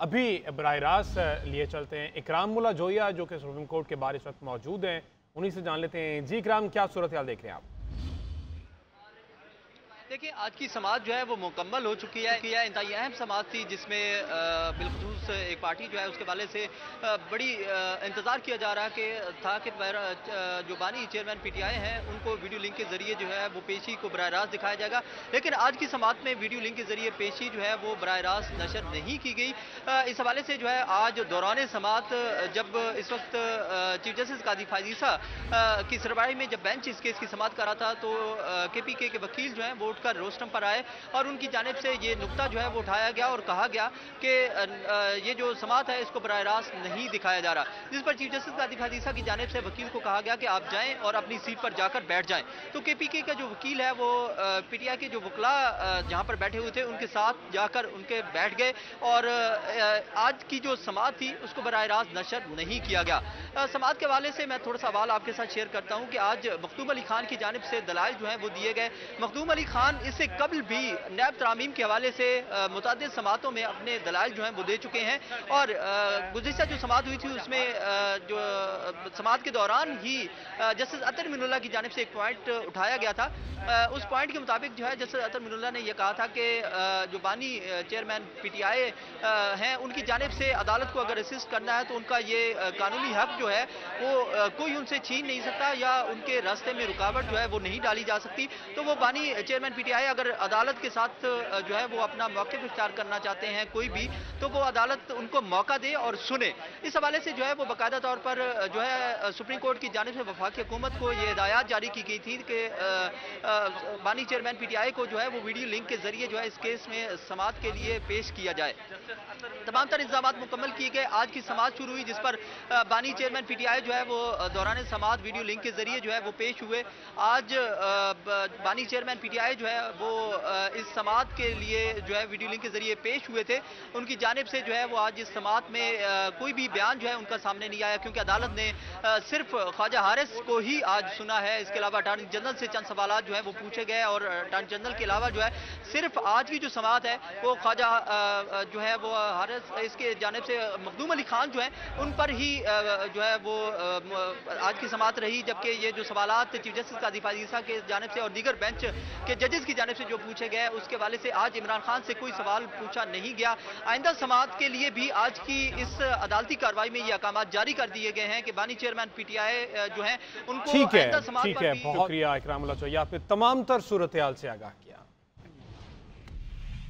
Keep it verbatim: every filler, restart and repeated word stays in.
अभी बराह रास्त लिए चलते हैं इकराम मुल्ला जोया जो कि सुप्रीम कोर्ट के बाहर इस वक्त मौजूद हैं, उन्हीं से जान लेते हैं। जी इकराम, क्या सूरत हाल देख रहे हैं आप? देखिए, आज की समात जो है वो मुकम्मल हो चुकी है। यह इंतहाई अहम समात थी जिसमें बिलखुसूस एक पार्टी जो है उसके वाले से आ, बड़ी इंतज़ार किया जा रहा कि था कि जो बानी चेयरमैन पीटीआई हैं उनको वीडियो लिंक के जरिए जो है वो पेशी को बराह रास्त दिखाया जाएगा। लेकिन आज की समात में वीडियो लिंक के जरिए पेशी जो है वो बराह रास्त नशर नहीं की गई। आ, इस हवाले से जो है आज दौरान समात जब इस वक्त चीफ जस्टिस कादी फाजीसा की सरबराही में जब बेंच इस केस की समात कर रहा था तो के पी के के वकील जो है वो कर रोस्टम पर आए और उनकी जानिब से ये नुक्ता जो है वो उठाया गया और कहा गया कि ये जो समात है इसको बराह रास्त नहीं दिखाया जा रहा, जिस पर चीफ जस्टिस कादी फाजीसा की जानिब से वकील को कहा गया कि आप जाएं और अपनी सीट पर जाकर बैठ जाएं। तो के पी के का जो वकील है वो पीटीआई के जो वकला जहां पर बैठे हुए थे उनके साथ जाकर उनके बैठ गए और आज की जो समात थी उसको बराह रास्त नशर नहीं किया गया। समात के हवाले से मैं थोड़ा सा सवाल आपके साथ शेयर करता हूं कि आज मखदूम अली खान की जानिब से दलाइल जो है वो दिए गए। मखदूम अली खान इससे कबल भी नैब तरामीम के हवाले से मुतअद्दिद समातों में अपने दलाइल जो हैं वो दे चुके हैं और गुज़िश्ता जो समात हुई थी उसमें जो समात के दौरान ही जस्टिस अतर मिनुल्लाह की जानिब से एक पॉइंट उठाया गया था। उस पॉइंट के मुताबिक जो है जस्टिस अतर मिनुल्लाह ने यह कहा था कि जो बानी चेयरमैन पीटीआई हैं उनकी जानिब से अदालत को अगर असिस्ट करना है तो उनका ये कानूनी हक जो है वो कोई उनसे छीन नहीं सकता या उनके रास्ते में रुकावट जो है वो नहीं डाली जा सकती। तो वो बानी चेयरमैन पीटीआई अगर अदालत के साथ जो है वो अपना मौक़िफ़ इख्तियार करना चाहते हैं कोई भी, तो वो अदालत उनको मौका दे और सुने। इस हवाले से जो है वो बाकायदा तौर पर जो है सुप्रीम कोर्ट की जानिब से वफाकी हुकूमत को ये हिदायत जारी की गई थी कि बानी चेयरमैन पीटीआई को जो है वो वीडियो लिंक के जरिए जो है इस केस में समात के लिए पेश किया जाए। तमाम तर इंतजाम मुकम्मल किए गए। आज की समात शुरू हुई जिस पर बानी चेयरमैन पीटीआई जो है वो दौरान समात वीडियो लिंक के जरिए जो है वो पेश हुए। आज बानी चेयरमैन पीटीआई जो है वो इस समात के लिए जो है वीडियो लिंक के जरिए पेश हुए थे। उनकी जानिब से जो है वो आज इस समात में कोई भी बयान जो है उनका सामने नहीं आया क्योंकि अदालत ने सिर्फ ख्वाजा हारिस को ही आज सुना है। इसके अलावा अटॉर्नी जनरल से चंद सवाल जो है वो पूछे गए और अटॉर्नी जनरल के अलावा जो है सिर्फ आज की जो समात है वो ख्वाजा जो है वो हारिस इसके जानिब से मखदूम अली खान जो है उन पर ही जो है वो आज की समात रही। जबकि ये जो सवालात चीफ जस्टिस कादी फाजीसा के जानिब से और दीगर बेंच के जजेस की जानिब से जो पूछे गए उसके वाले से आज इमरान खान से कोई सवाल पूछा नहीं गया। आइंदा समात के लिए भी आज की इस अदालती कार्रवाई में ये अहकाम जारी कर दिए गए हैं कि बानी चेयरमैन पीटीआई जो है उनको ठीक है, ठीक है, बहुत शुक्रिया इकराम मुल्ला जोया, आपने तमाम तर सूरत हाल से आगाह किया।